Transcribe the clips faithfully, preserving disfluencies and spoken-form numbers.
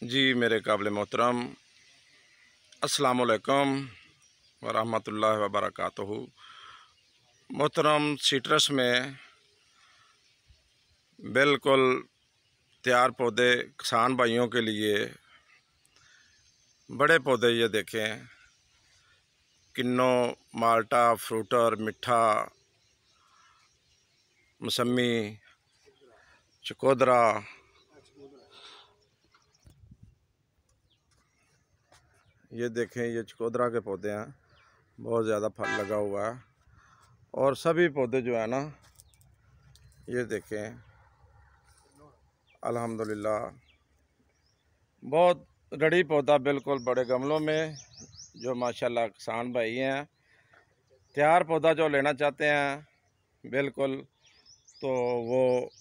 जी मेरे काबिल मोहतरम अस्सलाम वालेकुम व रहमतुल्लाहि व बरकातुहू। मोहतरम, सिट्रस में बिल्कुल तैयार पौधे किसान भाइयों के लिए बड़े पौधे ये देखें, किन्नो, माल्टा, फ्रूटर, मिठा, मौसमी, चकोदरा, ये देखें, ये चकोदरा के पौधे हैं। बहुत ज़्यादा फल लगा हुआ है। और सभी पौधे जो है ना, ये देखें अल्हम्दुलिल्लाह बहुत रड़ी पौधा, बिल्कुल बड़े गमलों में, जो माशाल्लाह किसान भाई हैं तैयार पौधा जो लेना चाहते हैं बिल्कुल, तो वो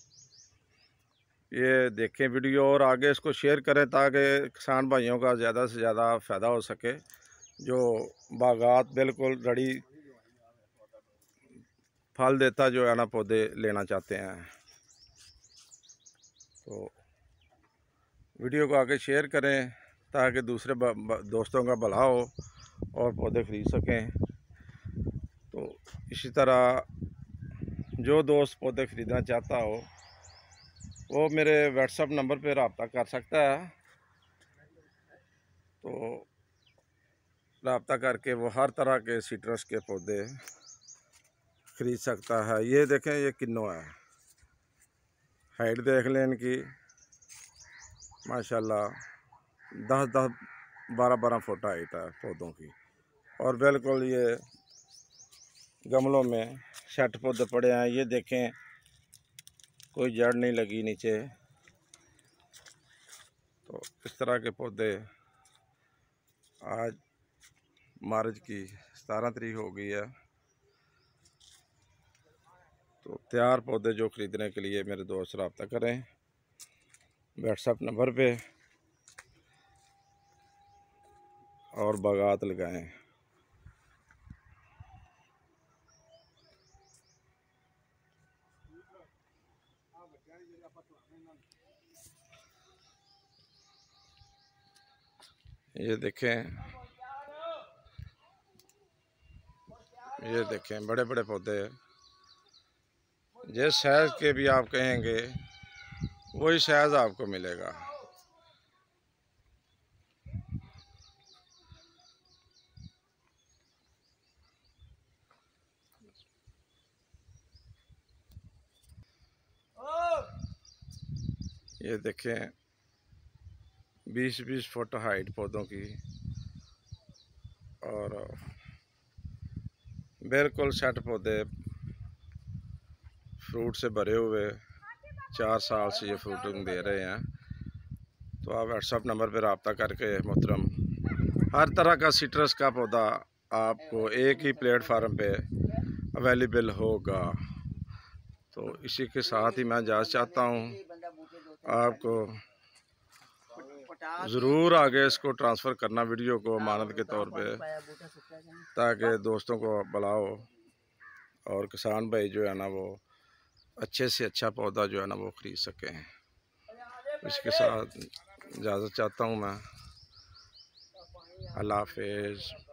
ये देखें वीडियो और आगे इसको शेयर करें ताकि किसान भाइयों का ज़्यादा से ज़्यादा फ़ायदा हो सके। जो बागात बिल्कुल रड़ी फल देता जो है ना पौधे लेना चाहते हैं, तो वीडियो को आगे शेयर करें ताकि दूसरे दोस्तों का भला हो और पौधे खरीद सकें। तो इसी तरह जो दोस्त पौधे ख़रीदना चाहता हो वो मेरे व्हाट्सएप नंबर पर रब्ता कर सकता है। तो रब्ता करके वो हर तरह के सिट्रस के पौधे ख़रीद सकता है। ये देखें, ये किन्नो है, हाइट देख लें इनकी, माशाल्लाह दस दस बारह बारह फुट हाइट है पौधों की। और बिल्कुल ये गमलों में सेट पौधे पड़े हैं। ये देखें, कोई जड़ नहीं लगी नीचे। तो इस तरह के पौधे, आज मार्च की सतारह तारीख हो गई है, तो तैयार पौधे जो ख़रीदने के लिए मेरे दोस्त रब्ता करें व्हाट्सएप नंबर पे और बागात लगाएं। ये देखें, ये देखें बड़े बड़े पौधे, जिस साइज़ के भी आप कहेंगे वही साइज़ आपको मिलेगा। ये देखें बीस बीस फुट हाइट पौधों की, और बिल्कुल सेट पौधे फ्रूट से भरे हुए, चार साल से ये फ्रूटिंग दे रहे हैं। तो आप व्हाट्सएप नंबर पर रब्ता करके मोहतरम हर तरह का सिट्रस का पौधा आपको एक ही प्लेटफार्म पे अवेलेबल होगा। तो इसी के साथ ही मैं इजाज़त चाहता हूँ, आपको ज़रूर आगे इसको ट्रांसफ़र करना वीडियो को अमानत के तौर पे, ताकि दोस्तों को भला हो और किसान भाई जो है ना वो अच्छे से अच्छा पौधा जो है ना वो ख़रीद सकें। इसके साथ इजाज़त चाहता हूँ मैं। अल्लाह हाफ़िज़।